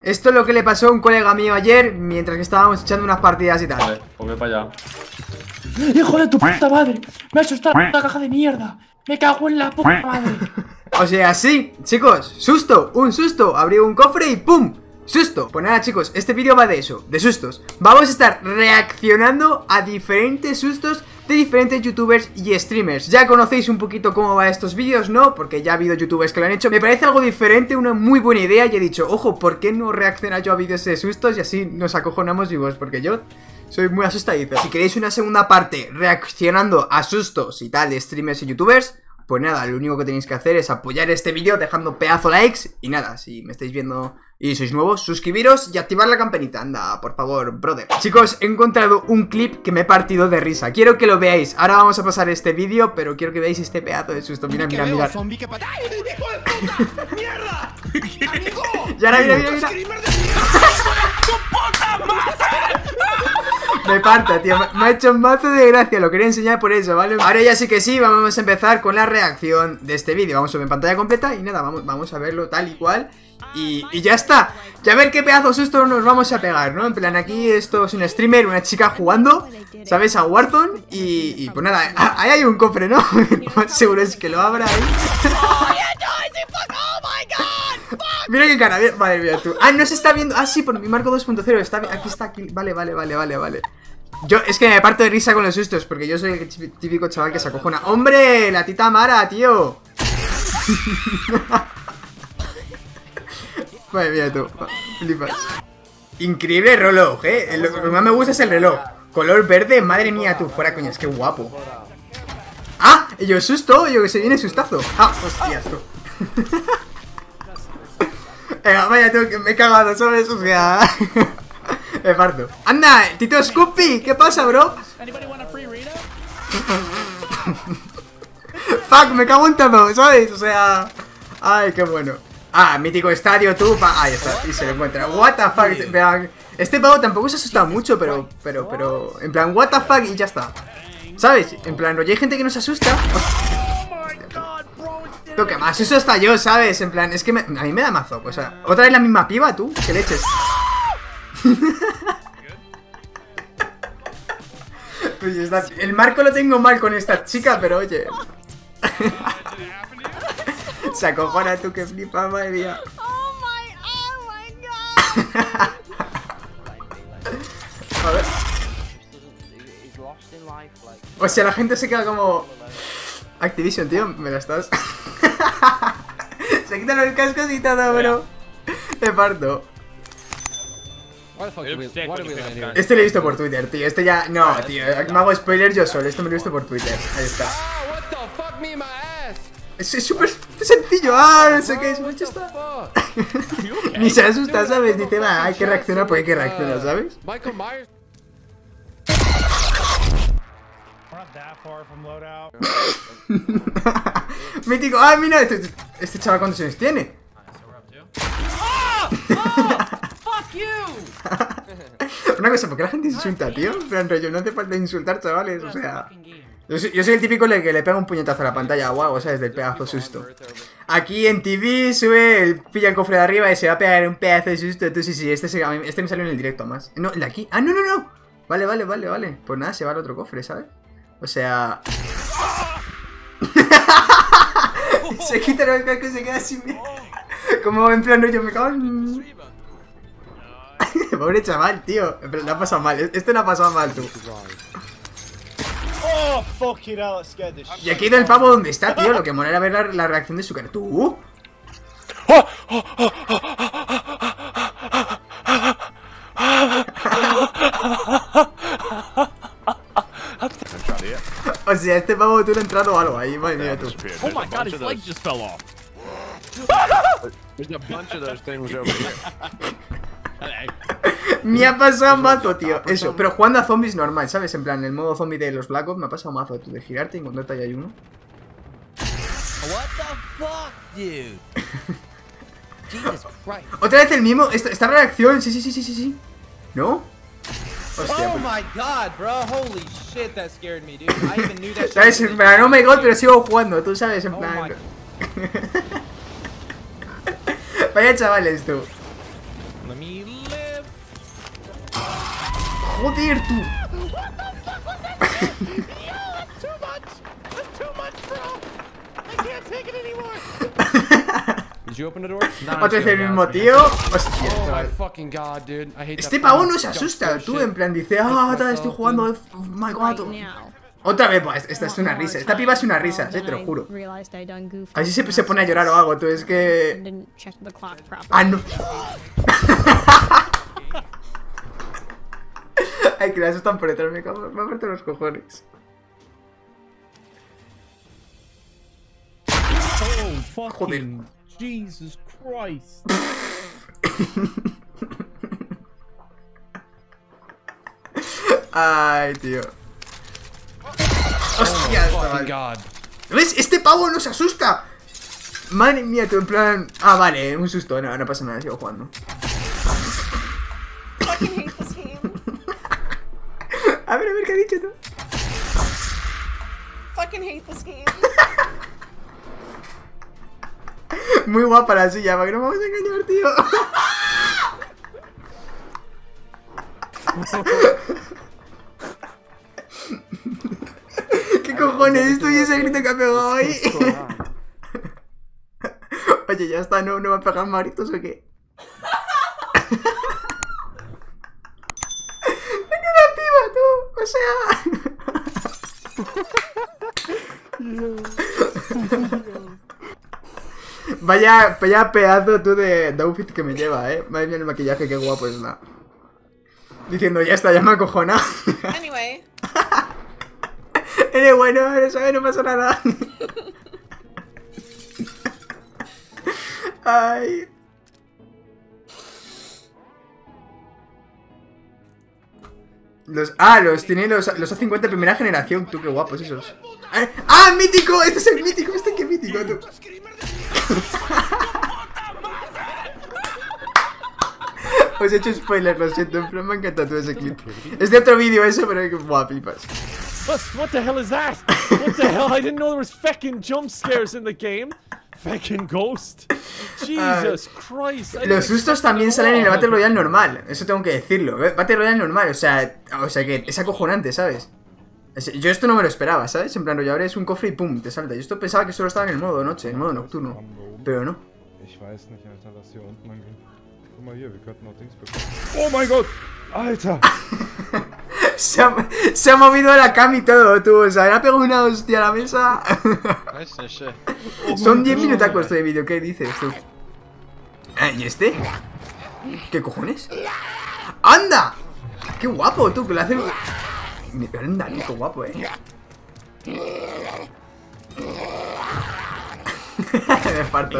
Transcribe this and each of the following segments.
Esto es lo que le pasó a un colega mío ayer mientras que estábamos echando unas partidas y tal. Vale, pues ve para allá. ¡Hijo de tu puta madre! ¡Me ha asustado la puta caja de mierda! ¡Me cago en la puta madre! O sea, sí, chicos, susto, un susto. Abrí un cofre y ¡pum! Susto. Pues nada, chicos, este vídeo va de eso, de sustos. Vamos a estar reaccionando a diferentes sustos de diferentes youtubers y streamers. Ya conocéis un poquito cómo va estos vídeos, ¿no? Porque ya ha habido youtubers que lo han hecho. Me parece algo diferente, una muy buena idea. Y he dicho, ojo, ¿por qué no reaccionar yo a vídeos de sustos? Y así nos acojonamos vivos, porque yo soy muy asustadizo. Si queréis una segunda parte reaccionando a sustos y tal de streamers y youtubers, pues nada, lo único que tenéis que hacer es apoyar este vídeo dejando pedazo likes. Y nada, si me estáis viendo y sois nuevos, suscribiros y activar la campanita. Anda, por favor, brother. Chicos, he encontrado un clip que me he partido de risa. Quiero que lo veáis. Ahora vamos a pasar este vídeo, pero quiero que veáis este pedazo de susto. Mira, mira, mira. ¡Mierda! ¡Amigo! Y ahora mira, mira, mira. Me parto, tío, me ha hecho un mazo de gracia. Lo quería enseñar por eso, ¿vale? Ahora ya sí que sí, vamos a empezar con la reacción de este vídeo. Vamos a ver en pantalla completa y nada, vamos a verlo tal y cual. Y ya está. Ya ver qué pedazo de susto nos vamos a pegar, ¿no? En plan, aquí esto es un streamer, una chica jugando, ¿sabes? A Warzone. Y pues nada, ahí hay un cofre, ¿no? Lo más seguro es que lo abra ahí. Mira qué cara, madre mía, tú. Ah, no se está viendo. Ah, sí, por mi marco 2.0 está. Aquí está, aquí. Vale. Yo, es que me parto de risa con los sustos, porque yo soy el típico chaval que se acojona. ¡Hombre! La tita Mara, tío. Madre mía, tú. Flipas. Increíble reloj, Lo que más me gusta es el reloj. Color verde, madre mía, tú. Fuera coñas, qué guapo. Ah, yo susto, yo que se viene sustazo. Ah, hostias, tú. Vaya, tú, que me he cagado, ¿sabes? O sea. Me parto. ¡Anda! ¡Tito Scoopy! ¿Qué pasa, bro? Fuck, me cago en todo, ¿sabes? O sea. Ay, qué bueno. Ah, mítico estadio, tú. Ahí está, y se lo encuentra. What the fuck. Vean, este pavo tampoco se asusta mucho, pero. En plan, what the fuck, y ya está. ¿Sabes? En plan, oye, hay gente que no se asusta. Lo que más eso hasta yo, ¿sabes? En plan, es que a mí me da mazo. O sea, otra vez la misma piba, tú. Que leches. Oye, el marco lo tengo mal con esta chica, pero oye. Se acojona tú, que flipa, madre mía. A ver. O sea, la gente se queda como... Activision, tío, me la estás... Se quitan los cascos y todo, bro. Me parto. Este lo he visto por Twitter, tío. Este ya... No, tío, me hago spoiler yo solo. Esto me lo he visto por Twitter. Ahí está. Es súper sencillo. Ah, no sé qué es. Mucho está. Ni se asusta, ¿sabes? Dice, va, hay que reaccionar porque hay que reaccionar, ¿sabes? Mítico. Ah, mira, este chaval, ¿cuántos años tiene? Una cosa, ¿por qué la gente insulta, tío? En rollo, no hace falta insultar, chavales, o sea... Yo soy el típico que le pega un puñetazo a la pantalla o algo, ¿sabes? Del pedazo susto. Aquí en TV sube, pilla el cofre de arriba y se va a pegar un pedazo de susto. Tú sí, este me salió en el directo más. No, el de aquí. Ah, no. Vale. Pues nada, se va al otro cofre, ¿sabes? O sea... Se quita los cascos y se queda así. Como en plan, yo me cago en... Pobre chaval, tío. Pero le ha pasado mal. Este le ha pasado mal, tú. Y aquí del pavo donde está, tío. Lo que mola era ver la reacción de su cara. ¿Tú? O sea, este pavo tú le ha entrado algo ahí, madre mía, tú. Oh my god, his leg just fell off. There's a bunch of those things over here. Me ha pasado mazo, tío. Eso, pero jugando a zombies normal, ¿sabes? En plan, el modo zombie de los Black Ops me ha pasado mazo, tú, de girarte y encontrarte ahí hay uno. What the fuck, dude? Jesus Christ. Otra vez el mismo, esta reacción, sí. ¿No? Hostia, Oh my god, bro. Holy shit, that scared me, dude. I even knew that. ¿Sabes? En plan, oh my god, pero sigo jugando, tú sabes, en plan. Vaya chavales, tú. Let me live. Joder, tú. Did you open the door? Otra vez el mismo tío. Hostia, Oh my chaval. fucking god, dude. I hate Este that pavo fucking no se asusta, jump scare tú, shit. en plan dice, ah, tal, estoy jugando, oh my god. Otra vez, pues, esta es una risa. Esta piba es una risa, te lo juro. Así se pone a llorar o algo, tú, es que... Ah, no. Ay, que le asustan por detrás, me cago, me ha abierto los cojones. Oh, fucking Jesus Christ. Ay, tío. Hostia, Fucking chaval. god. ¿Ves? Este pavo no se asusta. Madre mía, tú en plan... Ah, vale, un susto, no, no pasa nada, sigo jugando. A ver, ¿qué ha dicho tú? Fucking hate this game. Muy guapa la silla, para que no me vamos a engañar, tío. ¿Qué cojones esto y ese grito que ha pegado ahí? Oye, ya está, ¿no va a pegar más gritos o qué? ¡Menuda piba, tú! O sea... Vaya pedazo tú de outfit que me lleva, Madre mía el maquillaje, qué guapo está. Diciendo, ya está, ya me acojona. Anyway. Eres bueno, no pasa nada. Ay. Tiene los A50 de primera generación, tú, qué guapos esos. ¡Ah, mítico! Este es el mítico, qué mítico, tú. Os he hecho spoiler, lo siento, en plan me ha encantado todo ese clip. Es de otro vídeo eso, pero qué guapipas. What the hell is that? What the hell? I didn't know there was feckin' jump scares in the game. Feckin' ghost. Jesus Christ. Los sustos también salen en el Battle Royale normal, eso tengo que decirlo. Battle Royale normal, o sea que es acojonante, ¿sabes? Yo esto no me lo esperaba, ¿sabes? En plan, rollo, abres un cofre y pum, te salta. Yo esto pensaba que solo estaba en el modo noche, en el modo nocturno. Pero no. Oh my god! Alter! Se ha movido la cam y todo, tú. O sea, le ha pegado una hostia a la mesa. Son 10 minutacos de vídeo, ¿qué dices tú? ¿Y este? ¿Qué cojones? ¡Anda! ¡Qué guapo, tú! Que le hace... Anda, qué guapo, Me parto.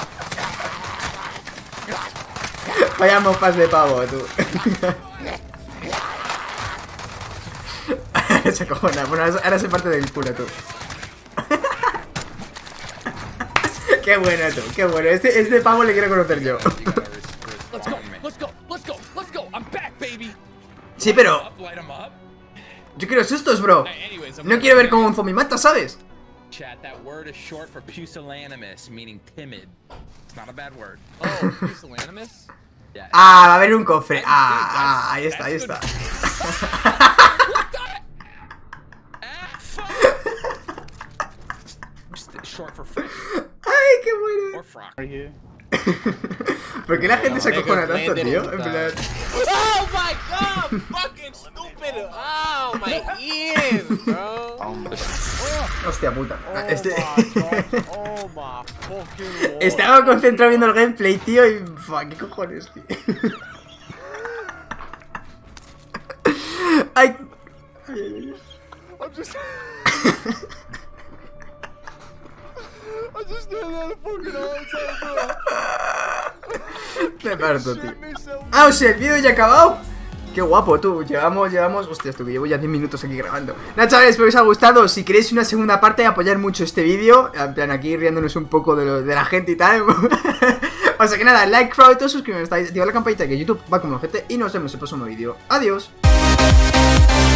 Vaya mofas de pavo, tú. Se cojona. Bueno, ahora se parte del culo, tú. Qué bueno, tú. Qué bueno. Este pavo le quiero conocer yo. Sí, pero... Yo quiero sustos, bro. No quiero ver cómo un zombie mata, ¿sabes? Chat, that word is short for pusillanimous, meaning timid. It's not a bad word. Oh, pusillanimous? Yeah. Ah, va a haber un cofre. Ah, ahí está, ahí está. Short for frick Ay, qué bueno. or frock. ¿Por qué la gente se acojona tanto, tío? En plan... Oh my god! Fucking stupid! Oh, my ears, bro! Hostia puta. Oh my fucking lord. Estaba concentrado viendo el gameplay, tío, y... Fuck, ¿qué cojones, tío? Ay... Me parto, tío. Ah, o sea, el vídeo ya ha acabado. Qué guapo, tú. Llevamos. Hostia, esto que llevo ya 10 minutos aquí grabando. Nada, chavales, espero que os haya gustado. Si queréis una segunda parte, apoyar mucho este vídeo. En plan, aquí riéndonos un poco de la gente y tal. O sea que nada, like, favorito, suscribiros, activad la campanita, que YouTube va como gente. Y nos vemos en el próximo vídeo. Adiós.